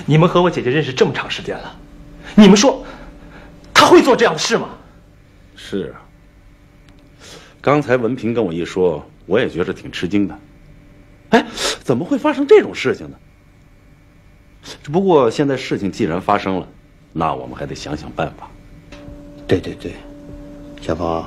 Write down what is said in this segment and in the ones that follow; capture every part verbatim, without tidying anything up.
你们和我姐姐认识这么长时间了，你们说她会做这样的事吗？ 是啊。刚才文平跟我一说，我也觉着挺吃惊的。哎，怎么会发生这种事情呢？只不过现在事情既然发生了，那我们还得想想办法。 对对对，小鹏，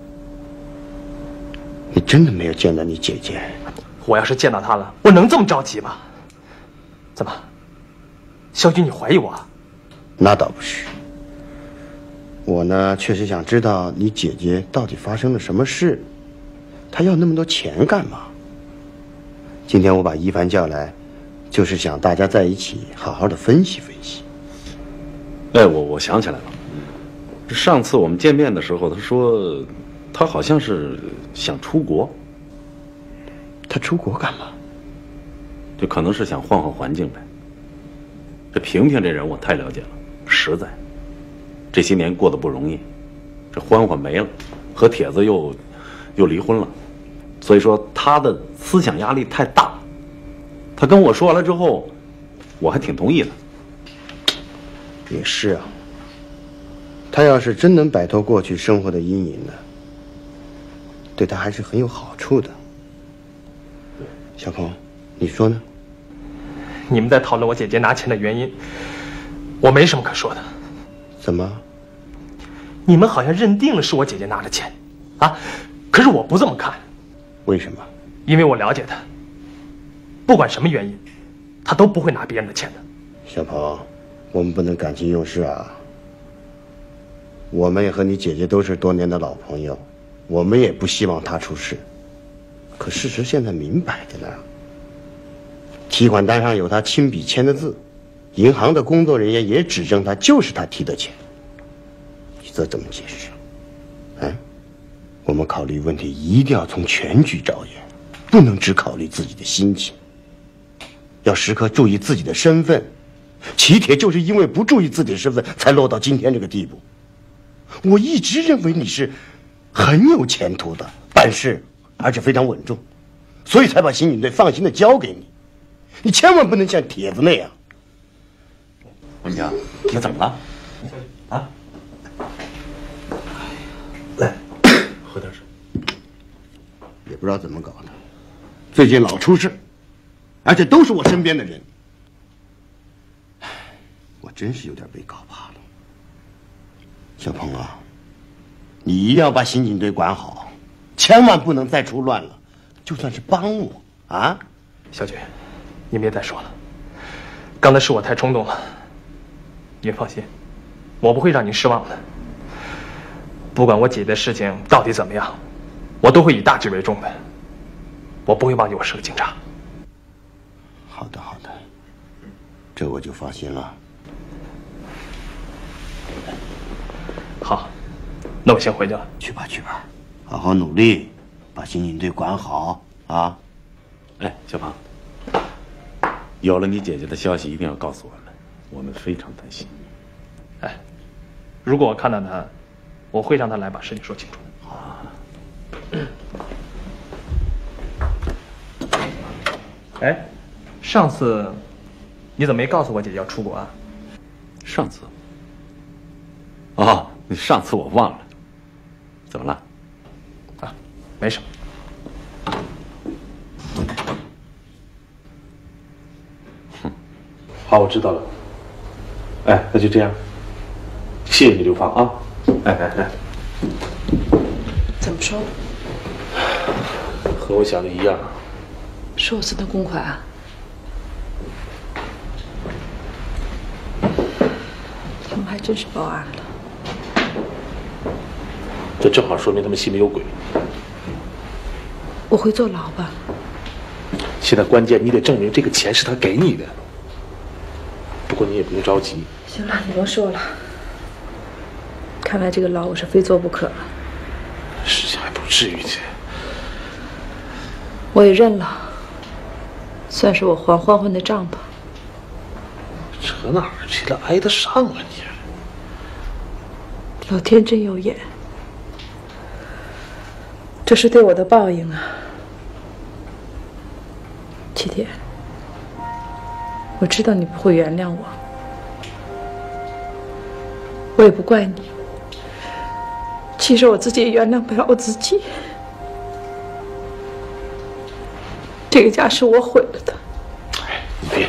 你真的没有见到你姐姐？ 我要是见到她了，我能这么着急吗？怎么，小菊，你怀疑我啊？ 那倒不是。我呢，确实想知道你姐姐到底发生了什么事，她要那么多钱干嘛？今天我把一凡叫来，就是想大家在一起好好的分析分析。 哎，我我想起来了，上次我们见面的时候，他说他好像是想出国。 他出国干嘛？ 就可能是想换换环境呗。这萍萍这人我太了解了，实在，这些年过得不容易，这欢欢没了，和铁子又又离婚了，所以说他的思想压力太大。他跟我说完了之后，我还挺同意的。 也是啊，他要是真能摆脱过去生活的阴影呢，对他还是很有好处的。小鹏，你说呢？ 你们在讨论我姐姐拿钱的原因，我没什么可说的。 怎么？ 你们好像认定了是我姐姐拿的钱，啊？可是我不这么看。 为什么？ 因为我了解她，不管什么原因，她都不会拿别人的钱的。 小鹏，我们不能感情用事啊。我们也和你姐姐都是多年的老朋友，我们也不希望她出事。可事实现在明摆着呢，提款单上有她亲笔签的字，银行的工作人员也指证她就是她提的钱。你这怎么解释？哎，我们考虑问题一定要从全局着眼，不能只考虑自己的心情，要时刻注意自己的身份。齐铁就是因为不注意自己的身份，才落到今天这个地步。我一直认为你是很有前途的，办事而且非常稳重，所以才把刑警队放心的交给你。你千万不能像铁子那样。 文强，你怎么了？啊？ 来，喝点水。也不知道怎么搞的，最近老出事，而且都是我身边的人。我真是有点被搞怕了。小鹏啊，你一定要把刑警队管好，千万不能再出乱了。就算是帮我啊， 小菊，您别再说了，刚才是我太冲动了。您放心，我不会让您失望的。不管我姐的事情到底怎么样，我都会以大局为重的。我不会忘记我是个警察。 好的，好的，这我就放心了。 好，那我先回去了。 去吧，去吧，好好努力，把刑警队管好啊！ 哎，小庞，有了你姐姐的消息，一定要告诉我们，我们非常担心。 哎，如果我看到她，我会让她来把事情说清楚的。 好啊。 哎，上次你怎么没告诉我姐姐要出国啊？ 上次？哦，上次我忘了。怎么了？ 啊，没什么。 哼，好，我知道了。哎，那就这样。谢谢你，刘芳啊！哎哎哎， 怎么说？ 和我想的一样。 是我私的公款啊？他们还真是报案了。 这正好说明他们心里有鬼。 我会坐牢吧？ 现在关键你得证明这个钱是他给你的。不过你也不用着急。 行了，你甭说了。看来这个牢我是非坐不可了。 事情还不至于去。 我也认了，算是我还欢欢的账吧。 扯哪儿去了？挨得上了你？ 老天真有眼，这是对我的报应啊！七天， 我知道你不会原谅我，我也不怪你。其实我自己也原谅不了我自己。这个家是我毁了的。 哎，你别。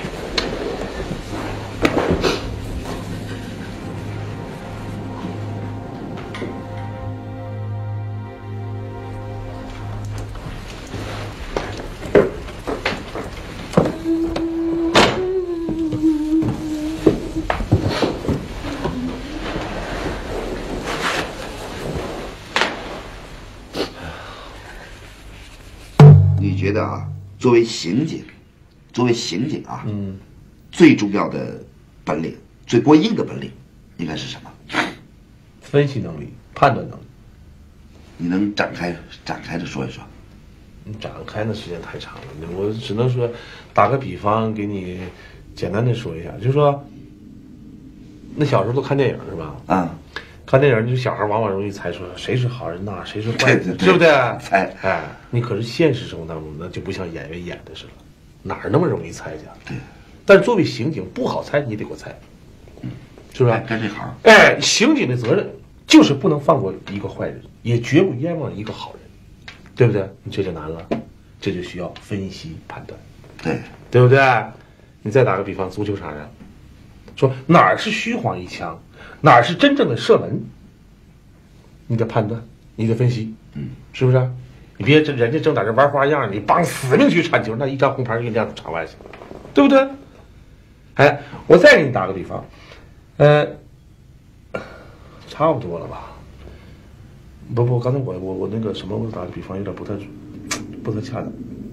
你觉得啊，作为刑警，作为刑警啊，嗯，最重要的本领，最过硬的本领，应该是什么？ 分析能力、判断能力。 你能展开展开的说一说？ 你展开的时间太长了，我只能说，打个比方给你简单的说一下，就是说，那小时候都看电影是吧？ 啊、嗯， 看电影，就小孩往往容易猜出谁是好人呐、啊，谁是坏人， 对对对对不对？ 猜， 哎，你可是现实生活当中那就不像演员演的似的，哪儿那么容易猜去？ 对。 但是作为刑警不好猜，你得给我猜， 嗯， 是不是？ 干这行， 哎，刑警的责任就是不能放过一个坏人，也绝不冤枉一个好人，对不对？你这就难了，这就需要分析判断， 对， 对不对？你再打个比方，足球场上，说哪儿是虚晃一枪，哪儿是真正的射门，你得判断，你得分析， 嗯， 是不是？你别这人家正在这玩花样，你帮死命去铲球，那一张红牌给你亮场外去，对不对？哎，我再给你打个比方，呃，差不多了吧？不不，刚才我我我那个什么，我打的比方有点不太不太恰当。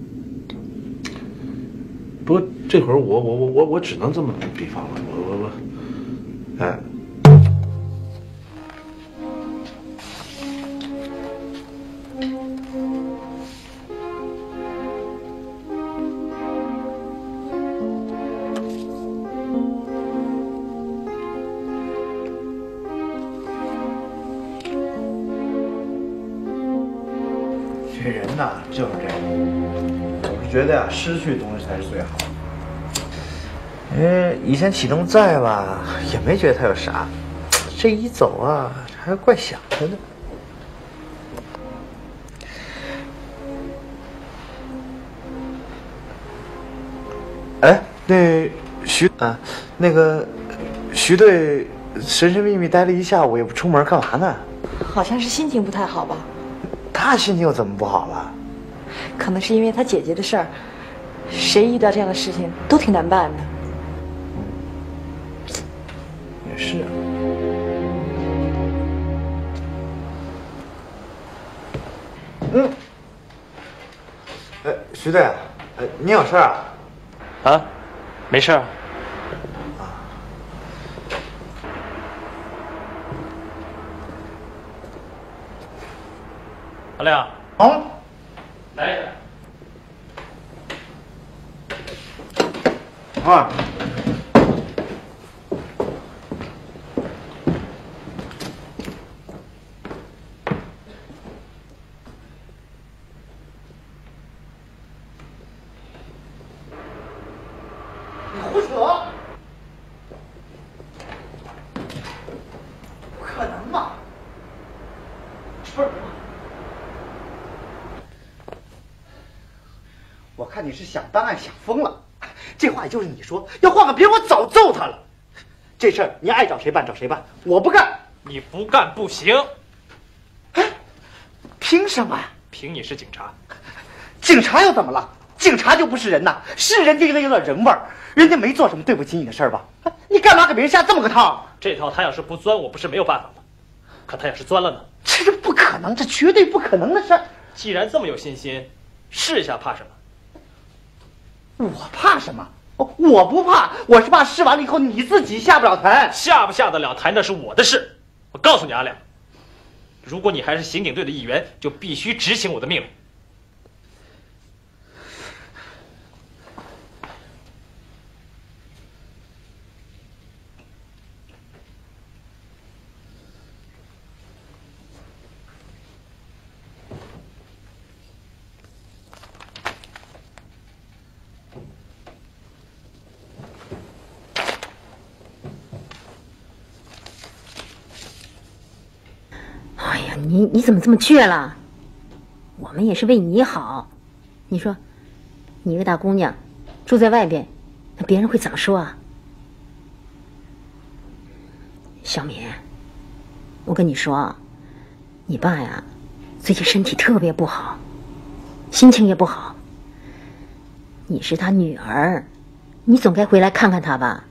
不过这会儿我我我我我只能这么比方了，我我我，哎。 这人呐就是这样，总是觉得呀、啊、失去东西才是最好的。因为以前启东在吧，也没觉得他有啥，这一走啊，还怪想他的。哎，那徐啊，那个徐队神神秘秘待了一下午，也不出门干嘛呢？ 好像是心情不太好吧。 他心情又怎么不好了？ 可能是因为他姐姐的事儿，谁遇到这样的事情都挺难办的。 也是啊。嗯。哎，徐队，哎，你有事啊？ 啊，没事啊。阿亮， 啊， 来一点。 啊。你胡扯！不可能嘛！不是。我看你是想当案想疯了，这话也就是你说，要换个别人我早揍他了。这事儿你爱找谁办找谁办，我不干。 你不干不行。 哎，凭什么呀？ 凭你是警察。 警察又怎么了？警察就不是人呐，是人就应该有点人味儿。人家没做什么对不起你的事儿吧？你干嘛给别人下这么个套？ 这套他要是不钻，我不是没有办法的。可他要是钻了呢？ 这是不可能，这绝对不可能的事儿。 既然这么有信心，试一下怕什么？ 我怕什么？我不怕，我是怕试完了以后你自己下不了台。 下不下得了台那是我的事。我告诉你阿亮，如果你还是刑警队的一员，就必须执行我的命令。 呀，你你怎么这么倔了？我们也是为你好。你说，你一个大姑娘，住在外边，那别人会怎么说啊？小敏，我跟你说，你爸呀，最近身体特别不好，心情也不好。你是他女儿，你总该回来看看他吧？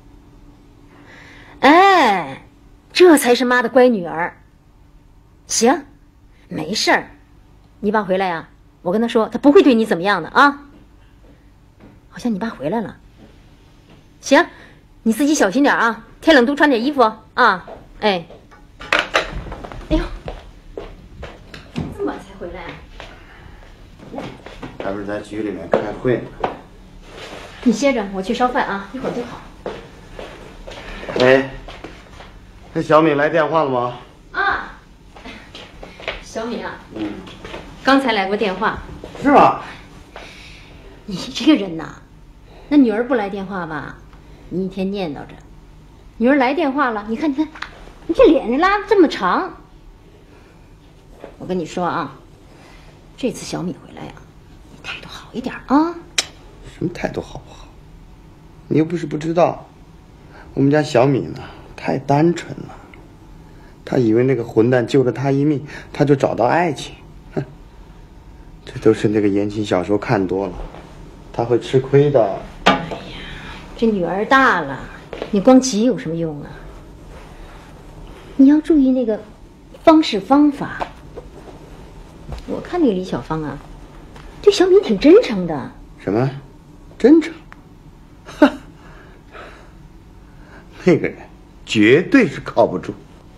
哎，这才是妈的乖女儿。行，没事儿，你爸回来呀，我跟他说，他不会对你怎么样的啊。好像你爸回来了。行，你自己小心点啊，天冷多穿点衣服啊。哎，哎呦，这么晚才回来啊？ 还不是在局里面开会呢。 你歇着，我去烧饭啊，一会儿就好。 哎，那小敏来电话了吗？ 啊，小敏啊，嗯，刚才来过电话。 是吗？ 你这个人呐，那女儿不来电话吧，你一天念叨着；女儿来电话了，你看，你看，你这脸上拉的这么长。我跟你说啊，这次小敏回来呀、啊，你态度好一点啊。 什么态度好不好？你又不是不知道，我们家小敏呢，太单纯了。她以为那个混蛋救了她一命，她就找到爱情。哼，这都是那个言情小说看多了，她会吃亏的。 哎呀，这女儿大了，你光急有什么用啊？你要注意那个方式方法。我看那个李小芳啊，对小敏挺真诚的。 什么？真诚？哈，那个人绝对是靠不住。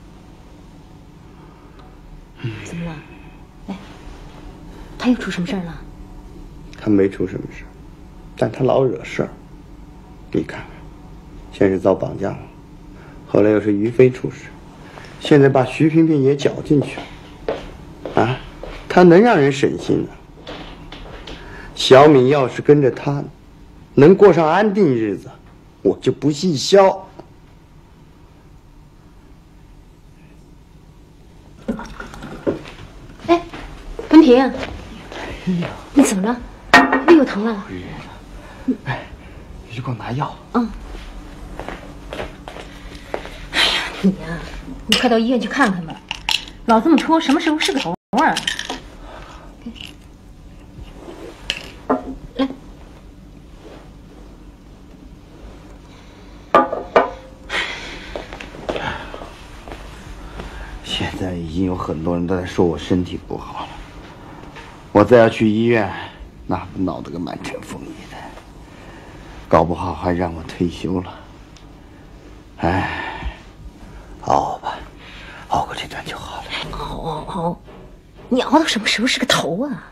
怎么了？哎，他又出什么事儿了？ 他没出什么事，但他老惹事儿。你看看，先是遭绑架了，后来又是于飞出事，现在把徐萍萍也搅进去了。啊，他能让人省心的？小敏要是跟着他，能过上安定日子，我就不细削。 哎，文平，你怎么了？胃又疼了？ 哎，你去给我拿药。 嗯。哎呀，你呀，你快到医院去看看吧，老这么拖，什么时候是个头啊？来。 现在已经有很多人都在说我身体不好了，我再要去医院，那不闹得个满城风雨的，搞不好还让我退休了。哎，熬吧，熬过这段就好了。 熬熬熬，你熬到什么时候是个头啊？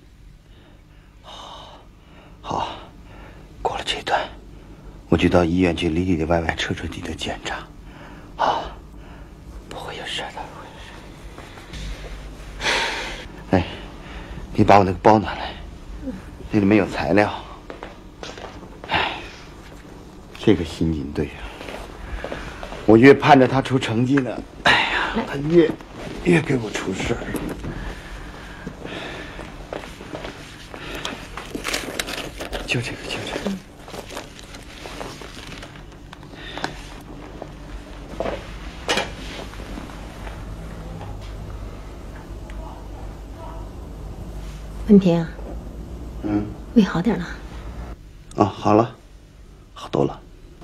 好，过了这段，我就到医院去里里外外彻彻底底的检查。好，不会有事的。哎，你把我那个包拿来，那里面有材料。哎，这个刑警队啊，我越盼着他出成绩呢，哎呀，他越越给我出事儿。就这个，就这个。 文平啊， 嗯， 胃好点了？ 哦，好了，好多了。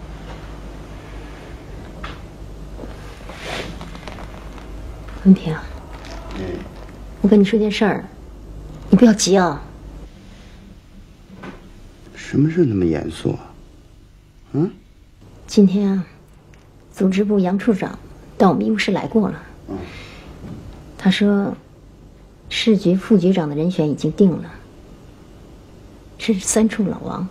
文平啊， 嗯， 我跟你说件事儿，你不要急啊。 什么事那么严肃啊？嗯， 今天啊，组织部杨处长到我们医务室来过了。 嗯， 他说，市局副局长的人选已经定了，是三处老王。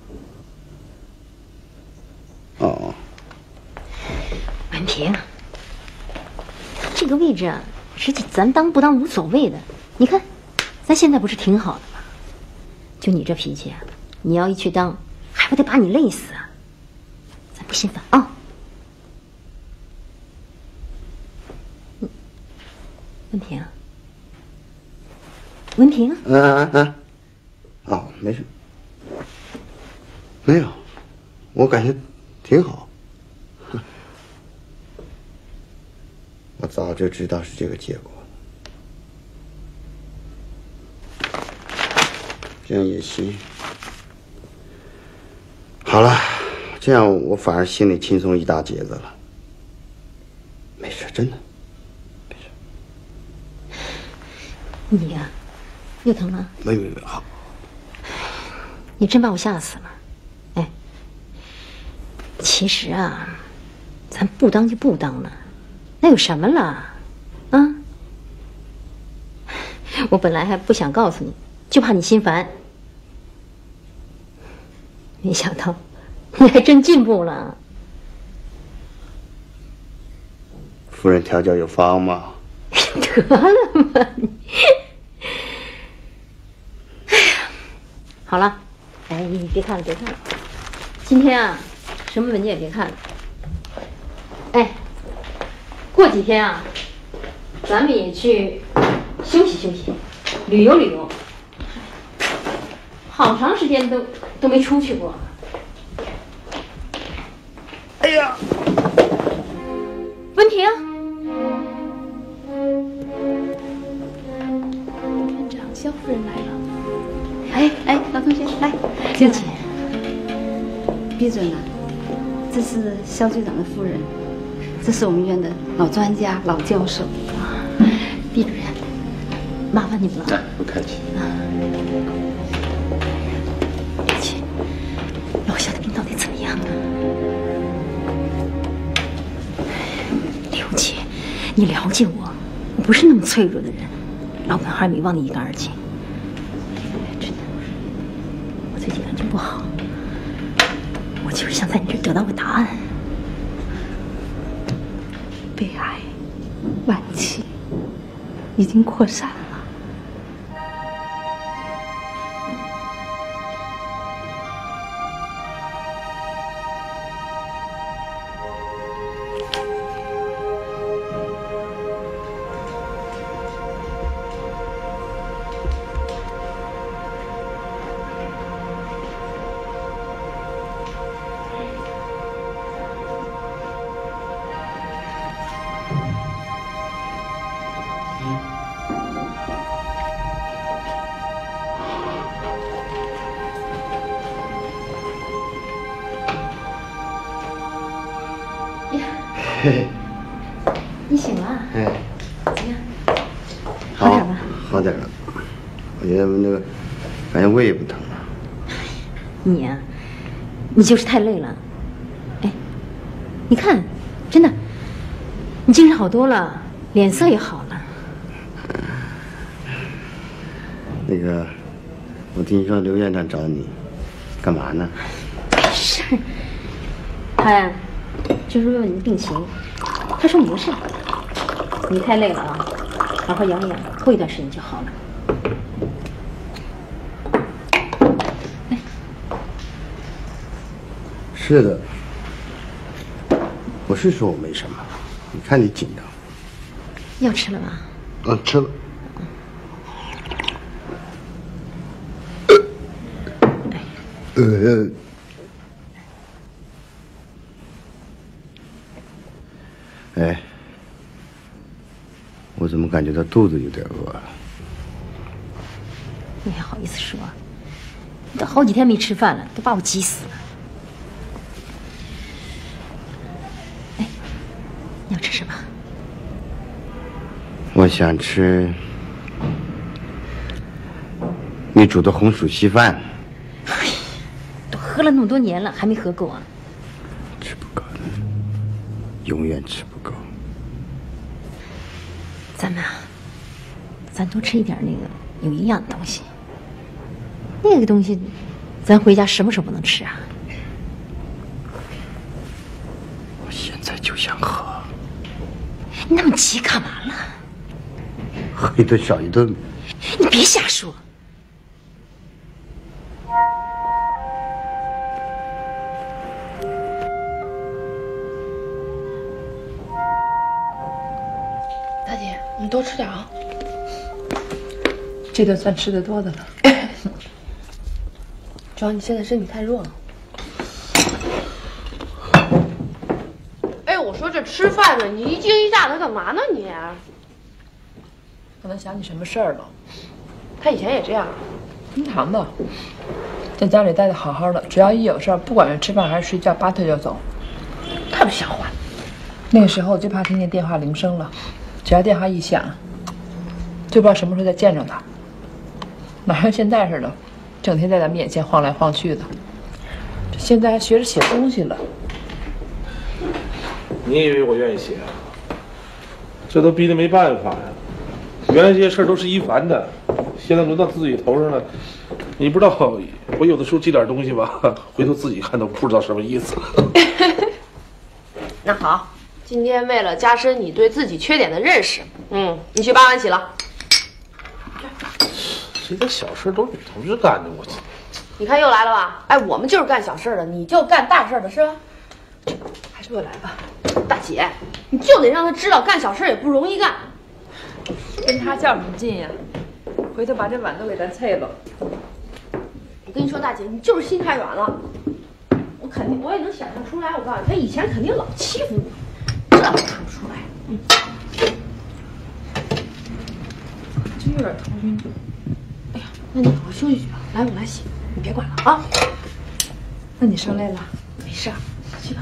哦， 文平，这个位置啊，实际咱当不当无所谓的。你看，咱现在不是挺好的吗？就你这脾气啊，你要一去当，还不得把你累死啊！咱不心烦啊。 文婷，文婷， 嗯嗯嗯，哦，没事，没有，我感觉挺好。我早就知道是这个结果，这样也行。好了，这样我反而心里轻松一大截子了。没事，真的。 你呀、啊，又疼了？ 没没没，好。 你真把我吓死了。哎，其实啊，咱不当就不当了，那有什么了？啊？我本来还不想告诉你，就怕你心烦。没想到，你还真进步了。 夫人调教有方嘛。 得了吧你！哎呀，好了，哎，你别看了，别看了。今天啊，什么文件也别看了。哎，过几天啊，咱们也去休息休息，旅游旅游。好长时间都都没出去过。 哎呀， 文婷。 肖夫人来了， 哎哎，老同学来，进去。 毕准啊，这是肖局长的夫人，这是我们医院的老专家、老教授。 毕主任，麻烦你们了。 哎，不客气。 刘姐，老肖的病到底怎么样啊？刘姐，你了解我，我不是那么脆弱的人。老本还没忘你一干二净，真的，我最近感觉不好，我就是想在你这得到个答案。 肺癌晚期，已经扩散了。 嘿嘿， 你醒了？ 哎， 怎么样？好点了？ 好点了。我觉得那个，感觉胃也不疼了。 你呀、啊，你就是太累了。哎，你看，真的，你精神好多了，脸色也好了。 那个，我听说刘院长找你，干嘛呢？ 没事儿，他呀，就是问问你的病情。他说没事，你太累了啊，好好养养，过一段时间就好了。哎， 是的，我是说我没什么，你看你紧张。 药吃了吧？ 嗯，吃了。呃，哎，我怎么感觉到肚子有点饿？ 你还好意思说？你都好几天没吃饭了，都把我急死了。哎，你要吃什么？ 我想吃你煮的红薯稀饭。 都喝了那么多年了，还没喝够啊？ 吃不够的，永远吃不够。 咱们啊，咱多吃一点那个有营养的东西。那个东西，咱回家什么时候不能吃啊？ 我现在就想喝。 你那么急干嘛了？ 喝一顿少一顿。 你别瞎说。 大姐， 你多吃点啊。这顿算吃的多的了。主要你现在身体太弱了。 哎，我说这吃饭呢，你一惊一乍的干嘛呢你？ 可能想起什么事儿了。 他以前也这样。 平常的，在家里待的好好的，只要一有事儿，不管是吃饭还是睡觉，拔腿就走。 太不像话。 那个时候最怕听见电话铃声了，只要电话一响，就不知道什么时候再见着他。哪像现在似的，整天在咱们眼前晃来晃去的。这现在还学着写东西了。 你以为我愿意写啊？这都逼得没办法呀。原来这些事儿都是一凡的，现在轮到自己头上了。你不知道，我有的时候记点东西吧，回头自己看都不知道什么意思。 那好，今天为了加深你对自己缺点的认识，嗯，你去八碗洗了。 这点小事都是女同志干的，我。 你看又来了吧？哎，我们就是干小事的，你就干大事的是吧？ 还是我来吧。 大姐，你就得让他知道干小事也不容易干。 跟他较什么劲呀？回头把这碗都给咱啐了。 我跟你说，大姐，你就是心太软了。我肯定，我也能想象出来。我告诉你，他以前肯定老欺负你，这都看不出来。嗯， 真有点头晕。 哎呀，那你好好休息去吧。来，我来洗，你别管了啊。 那你生累了？ 没事，去吧。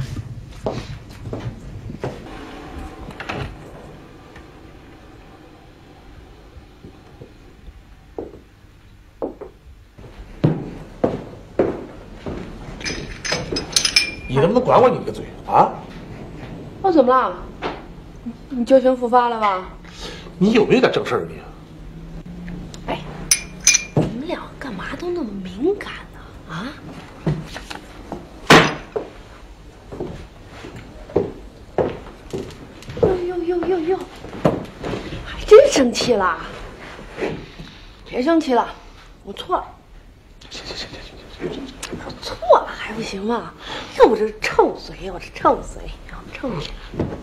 你能不能管管你的嘴啊？ 我怎么了？你旧情复发了吧？ 你有没有点正事儿你？ 哎，你们俩干嘛都那么敏感呢？啊？呦呦呦呦呦！还真生气了？别生气了，我错了。 行行行行行行。 错了还不行吗？哟，我这臭嘴，我这臭嘴，臭嘴！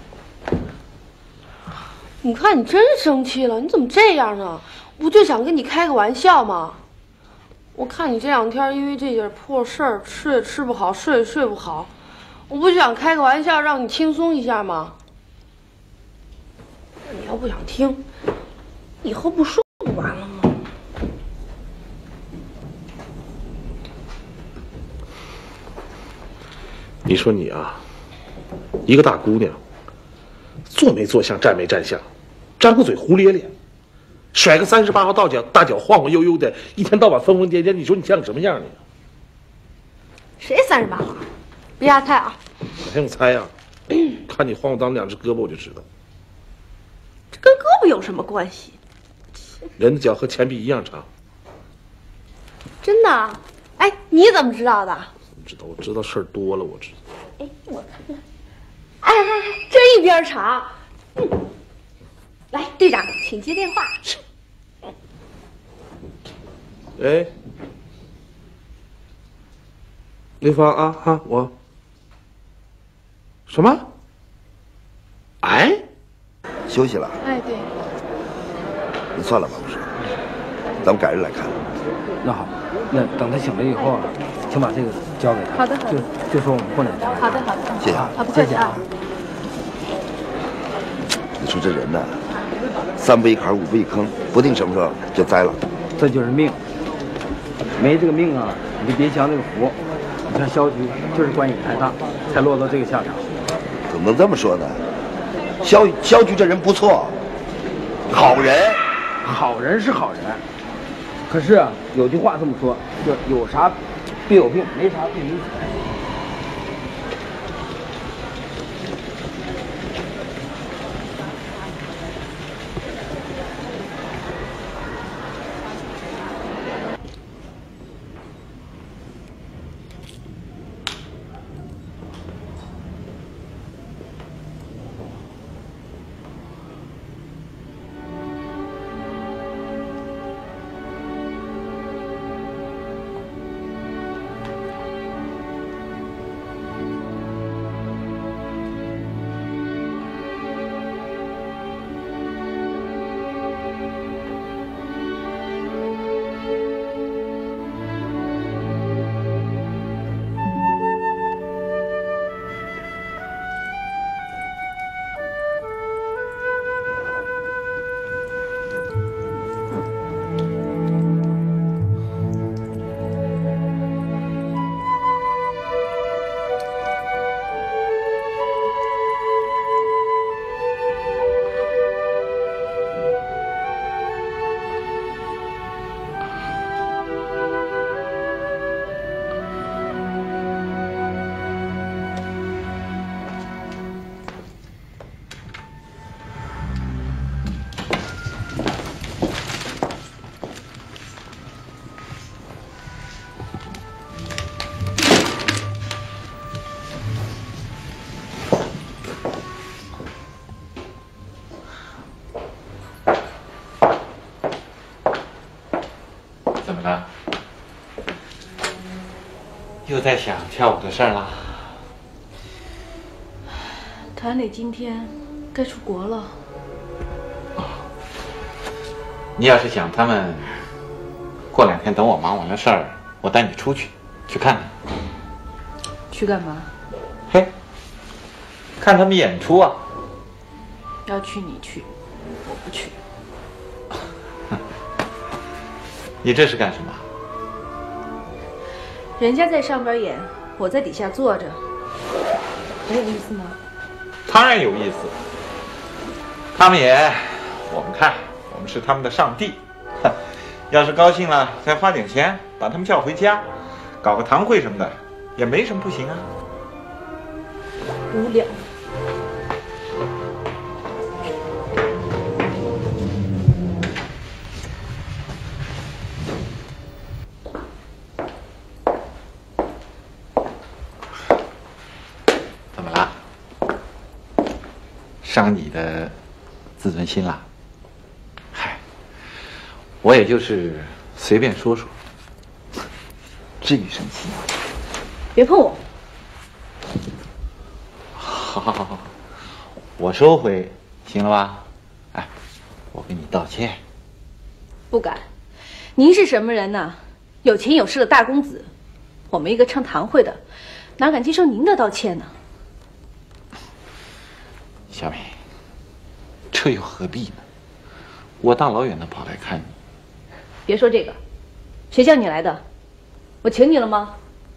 你看你真生气了，你怎么这样呢？我就想跟你开个玩笑嘛。我看你这两天因为这点破事儿，吃也吃不好，睡也睡不好，我不就想开个玩笑，让你轻松一下吗？你要不想听，以后不说不完了吗？ 你说你啊，一个大姑娘，坐没坐相，站没站相，张个嘴胡咧咧，甩个三十八号大脚，大脚晃晃悠悠的，一天到晚疯疯癫癫，你说你像什么样你？ 谁三十八号？别瞎猜啊！ 我还用猜啊？看你晃晃荡两只胳膊我就知道。 这跟胳膊有什么关系？ 人的脚和铅笔一样长。 真的？哎，你怎么知道的？ 知道，我知道事儿多了，我知道。 哎，我看看，哎哎哎，这一边长。嗯，来，队长，请接电话。 哎，刘芳啊哈，我什么？哎， 休息了？ 哎，对。 那算了吧，不是，咱们改日来看。 那好，那等他醒了以后啊，请把这个交给他。 好的，好的。 就就说我们过两天。 好的，好的。 谢谢啊，不客气啊。 你说这人呐，三不一坎，五不一坑，不定什么时候就栽了。 这就是命，没这个命啊，你就别享那个福。你看肖局就是官瘾太大，才落到这个下场。 怎么能这么说呢？肖肖局这人不错，好人。 好人是好人，可是啊，有句话这么说，就有啥必有病，没啥必有死。 了？又在想跳舞的事儿了？ 谭磊今天该出国了。 你要是想他们，过两天等我忙完了事儿，我带你出去，去看看。 去干嘛？ 嘿，看他们演出啊。 要去你去，我不去。 你这是干什么？ 人家在上边演，我在底下坐着，很有意思吗？ 当然有意思。他们演，我们看，我们是他们的上帝。要是高兴了，再花点钱把他们叫回家，搞个堂会什么的，也没什么不行啊。 无聊。 怎么了？伤你的自尊心了？嗨，我也就是随便说说，至于生气？ 别碰我！ 好好好好，我收回，行了吧？哎，我跟你道歉。 不敢。您是什么人呢？有钱有势的大公子，我们一个唱堂会的，哪敢接受您的道歉呢？ 小敏，这又何必呢？我大老远的跑来看你。 别说这个，谁叫你来的？我请你了吗？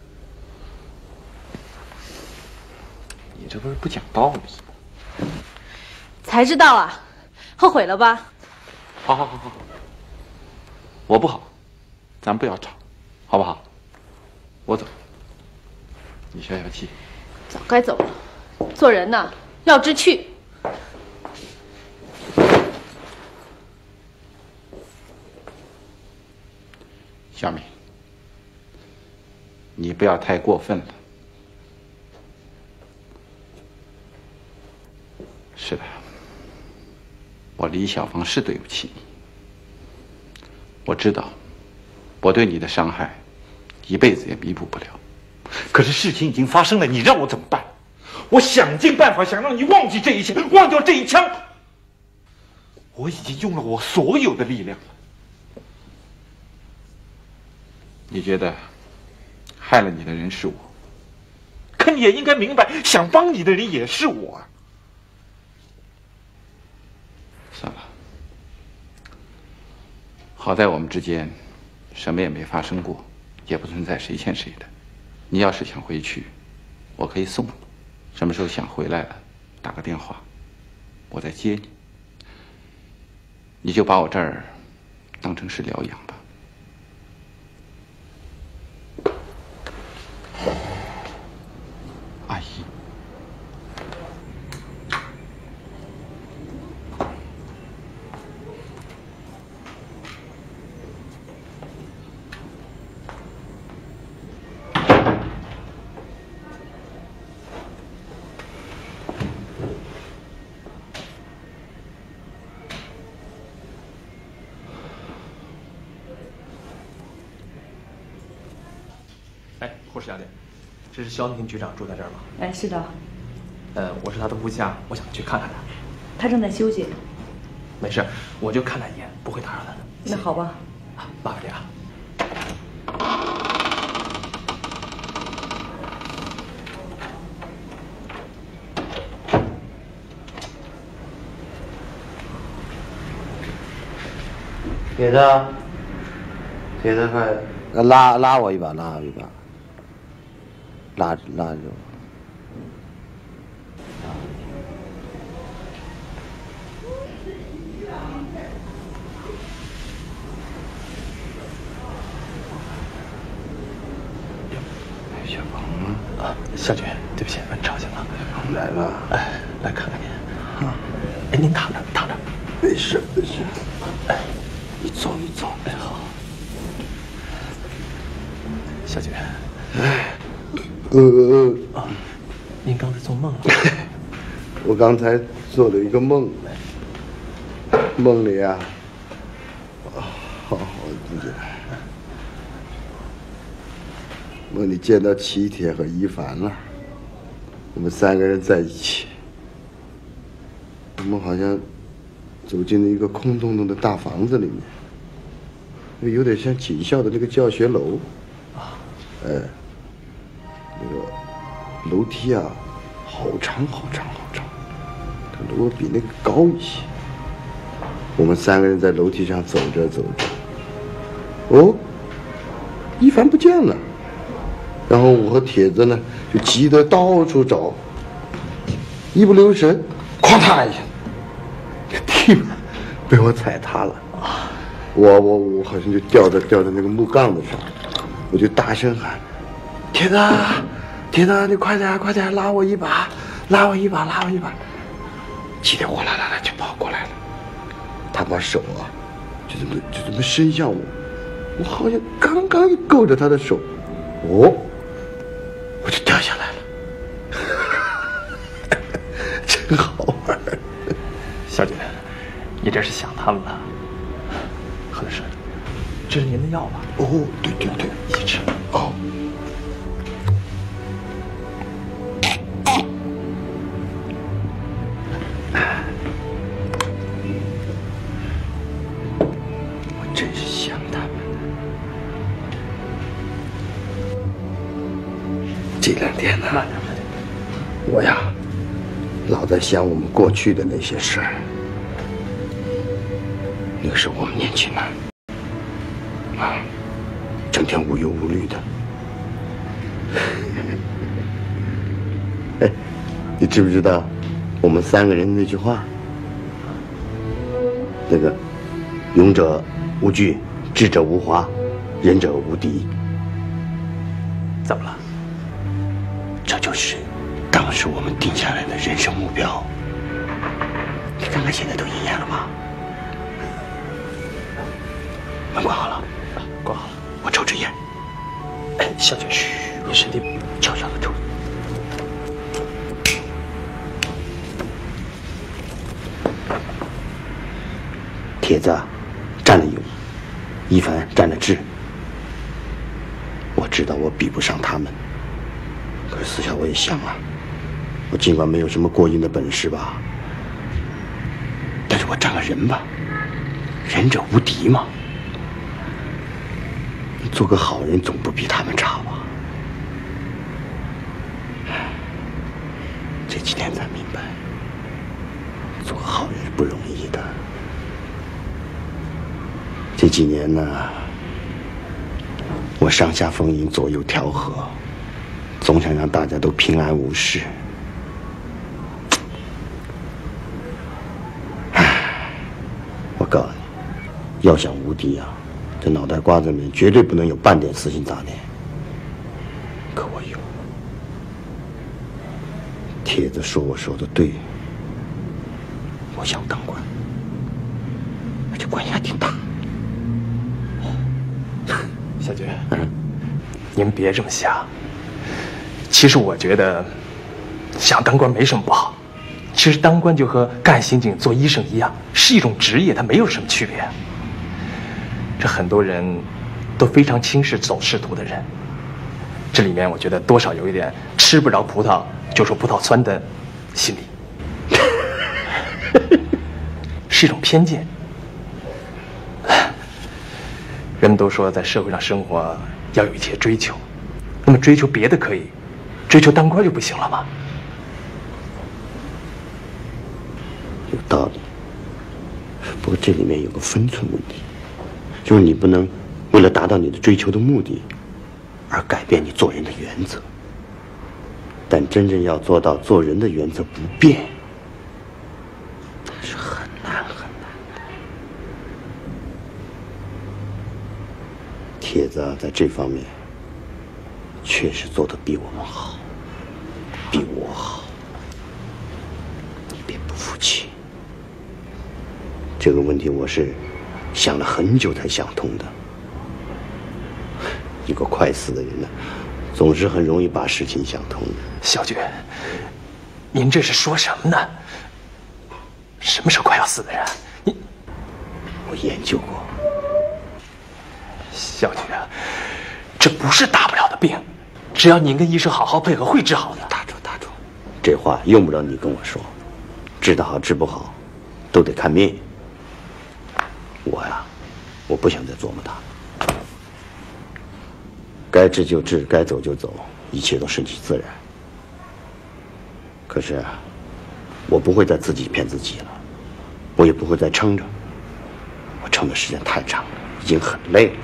你这不是不讲道理吗？ 才知道啊，后悔了吧？ 好好好好，我不好，咱不要吵，好不好？我走，你消消气。 早该走了，做人呐要知趣。 小敏，你不要太过分了。是的，我李小芳是对不起你。我知道，我对你的伤害，一辈子也弥补不了。可是事情已经发生了，你让我怎么办？我想尽办法想让你忘记这一切，忘掉这一枪。我已经用了我所有的力量了。你觉得害了你的人是我，可你也应该明白，想帮你的人也是我啊。算了，好在我们之间什么也没发生过，也不存在谁欠谁的。你要是想回去，我可以送你。什么时候想回来了，打个电话，我再接你。你就把我这儿当成是疗养吧。阿姨， 哎，护士小姐，这是肖宁局长住在这儿吗？ 哎，是的。 呃，我是他的部下，我想去看看他。 他正在休息。 没事，我就看他一眼，不会打扰他的。 那好吧。 啊，麻烦你啊。 铁子，铁子，快拉拉我一把，拉我一把，拉拉着我。 小鹏啊，小军，对不起，把你吵醒了。 来吧， 哎，来看看您。啊，哎，您躺着，躺着， 没事没事。 哎， 你坐一坐。 哎，好。小军， 哎，呃呃啊，您刚才做梦了？ 我刚才做了一个梦，梦里啊，好好的， 梦里见到齐铁和一凡了，我们三个人在一起。我们好像走进了一个空洞洞的大房子里面，有点像警校的那个教学楼。啊，哎，那个楼梯啊，好长好长好长，它楼比那个高一些。我们三个人在楼梯上走着走着，哦，一凡不见了。然后我和铁子呢，就急得到处找，一不留神，哐嗒一下，地板被我踩塌了。我我我好像就掉在掉在那个木杠子上，我就大声喊：“铁子，铁子，你快点快点，拉我一把，拉我一把，拉我一把！”气得哗啦啦啦就跑过来了，他把手啊，就这么就这么伸向我，我好像刚刚一够着他的手，哦。我就掉下来了，真好玩。 小姐，你这是想他们了？何大师，这是您的药吧？ 哦，对对对， 一起吃。 哦。我真是想他们。这两天呢，我呀，老在想我们过去的那些事儿。那个时候我们年轻啊，啊，整天无忧无虑的。哎，你知不知道我们三个人那句话？那个“勇者无惧，智者无华，仁者无敌”。 怎么了？ 这就是当时我们定下来的人生目标。你看看现在都应验了吗？门关好了， 关好了。 我抽支烟。 哎，小姐，嘘，你身体悄悄的抽。铁子占了勇，一凡占了智。我知道我比不上他们。可是私下我也想啊，我尽管没有什么过硬的本事吧，但是我占个人吧，仁者无敌嘛。做个好人总不比他们差吧？这几天才明白，做个好人是不容易的。这几年呢，我上下逢迎，左右调和。总想让大家都平安无事。唉，我告诉你，要想无敌啊，这脑袋瓜子里面绝对不能有半点私心杂念。可我有。铁子说我说的对，我想当官，而且关系还挺大。 小姐，嗯，您别这么想。其实我觉得，想当官没什么不好。其实当官就和干刑警、做医生一样，是一种职业，它没有什么区别。这很多人都非常轻视走仕途的人，这里面我觉得多少有一点吃不着葡萄就说葡萄酸的心理，是一种偏见。人们都说在社会上生活要有一些追求，那么追求别的可以。追求当官就不行了吗？ 有道理，不过这里面有个分寸问题，就是你不能为了达到你的追求的目的，而改变你做人的原则。但真正要做到做人的原则不变，那是很难很难的。铁子在这方面确实做得比我们好。比我好，你别不服气。这个问题我是想了很久才想通的。一个快死的人呢，总是很容易把事情想通的。 小姐，您这是说什么呢？什么时候快要死的人？你， 我研究过。 小姐，这不是大不了的病， 只要您跟医生好好配合，会治好的。 大柱，大柱，这话用不着你跟我说，治得好治不好，都得看命。我呀，我不想再琢磨它了。该治就治，该走就走，一切都顺其自然。可是，我不会再自己骗自己了，我也不会再撑着。我撑的时间太长了，已经很累了。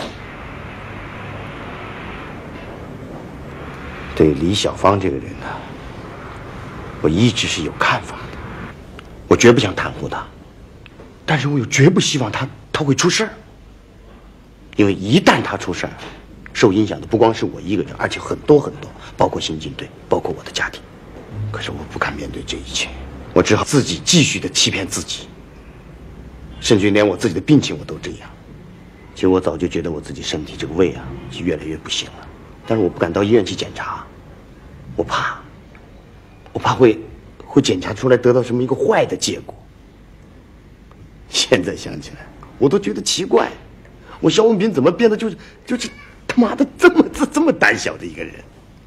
对李小芳这个人呢，我一直是有看法的，我绝不想袒护她，但是我又绝不希望她她会出事儿，因为一旦她出事儿，受影响的不光是我一个人，而且很多很多，包括刑警队，包括我的家庭。可是我不敢面对这一切，我只好自己继续的欺骗自己，甚至连我自己的病情我都这样。其实我早就觉得我自己身体这个胃啊是越来越不行了，但是我不敢到医院去检查，我怕，我怕会会检查出来得到什么一个坏的结果。现在想起来，我都觉得奇怪，我肖文斌怎么变得就是就是他妈的这么这这么胆小的一个人？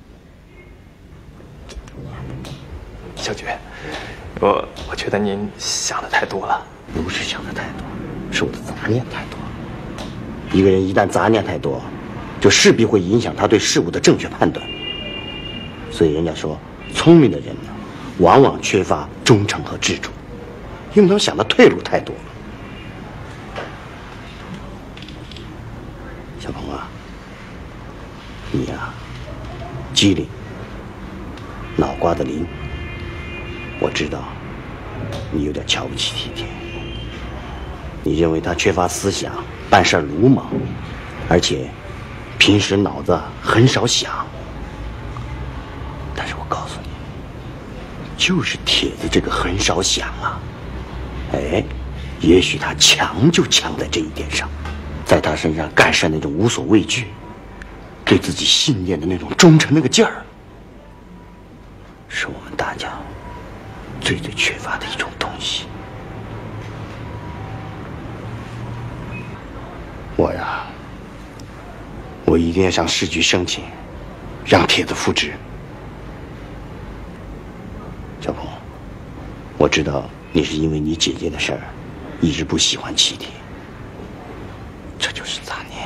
小菊，我我觉得您想的太多了。 不是想的太多，是我的杂念太多。一个人一旦杂念太多，就势必会影响他对事物的正确判断。所以人家说，聪明的人呢，往往缺乏忠诚和执着，因为他们想的退路太多了。小鹏啊，你呀、啊，机灵，脑瓜子灵。我知道，你有点瞧不起体贴，你认为他缺乏思想，办事鲁莽，而且平时脑子很少想。但是我告诉你，就是铁子这个很少想啊，哎，也许他强就强在这一点上，在他身上干事那种无所畏惧，对自己信念的那种忠诚那个劲儿，是我们大家最最缺乏的一种东西。我呀，我一定要向市局申请，让铁子复职。小鹏，我知道你是因为你姐姐的事儿，一直不喜欢启铁，这就是杂念。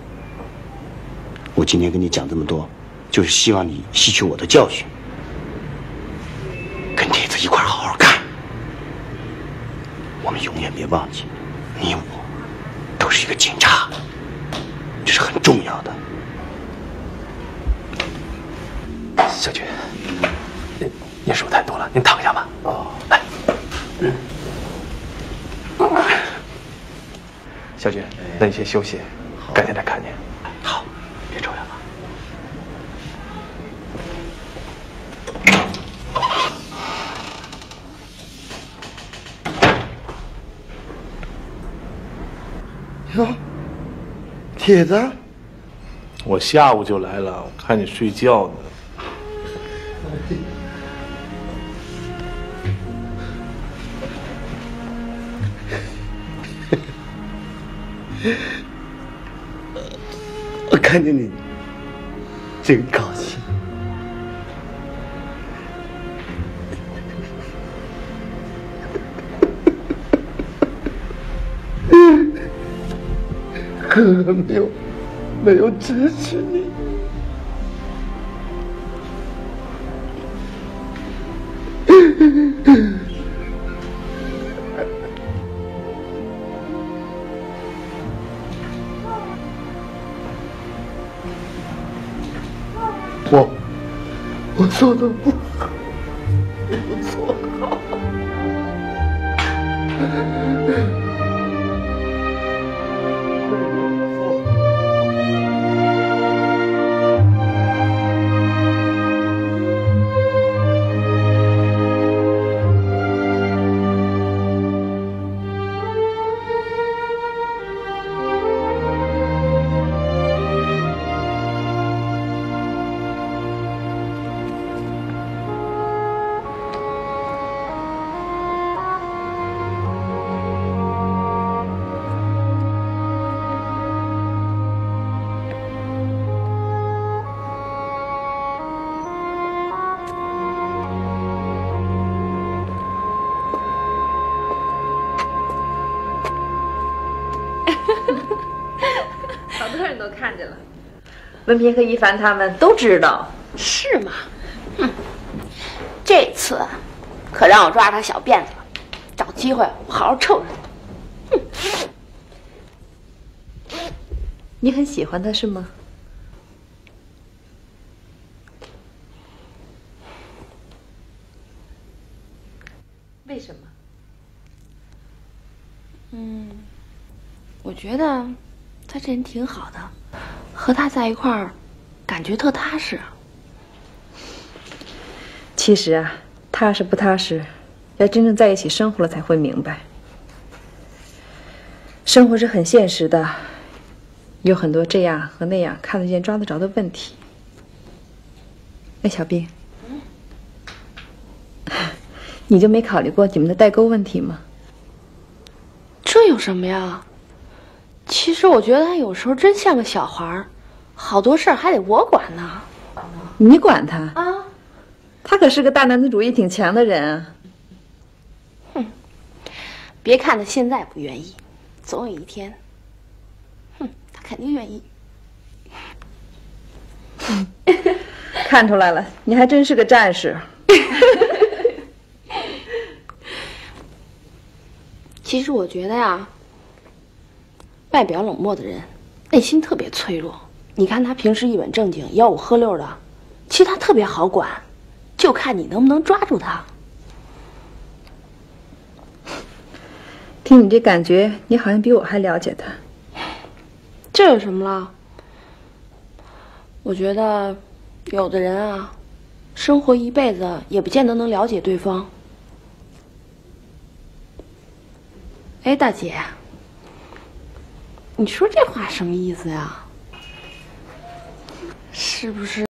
我今天跟你讲这么多，就是希望你吸取我的教训，跟铁子一块好好干。我们永远别忘记，你我都是一个警察，这是很重要的。 小菊，您您说太多了，您躺下吧。哦，来，嗯，小菊，那你先休息，改天再看您。好，别抽烟了。 哟，铁子，我下午就来了，我看你睡觉呢。 我看见你，真高兴。哥哥没有没有支持你，我我做的不好，不做好。 文平和一凡他们都知道。 是吗？哼，这次可让我抓着他小辫子了，找机会我好好抽他。哼， 你很喜欢他是吗？为什么？ 嗯，我觉得他这人挺好的，和他在一块儿，感觉特踏实。 其实啊，踏实不踏实，要真正在一起生活了才会明白。生活是很现实的，有很多这样和那样看得见、抓得着的问题。哎，小兵，嗯，你就没考虑过你们的代沟问题吗？ 这有什么呀？其实我觉得他有时候真像个小孩儿，好多事儿还得我管呢。 你管他啊？ 他可是个大男子主义挺强的人啊。 哼，别看他现在不愿意，总有一天，哼，他肯定愿意。 看出来了，你还真是个战士。 其实我觉得呀，外表冷漠的人，内心特别脆弱。你看他平时一本正经、吆五喝六的，其实他特别好管，就看你能不能抓住他。 听你这感觉，你好像比我还了解他。 这有什么了？我觉得有的人啊，生活一辈子也不见得能了解对方。哎，大姐，你说这话什么意思呀？是不是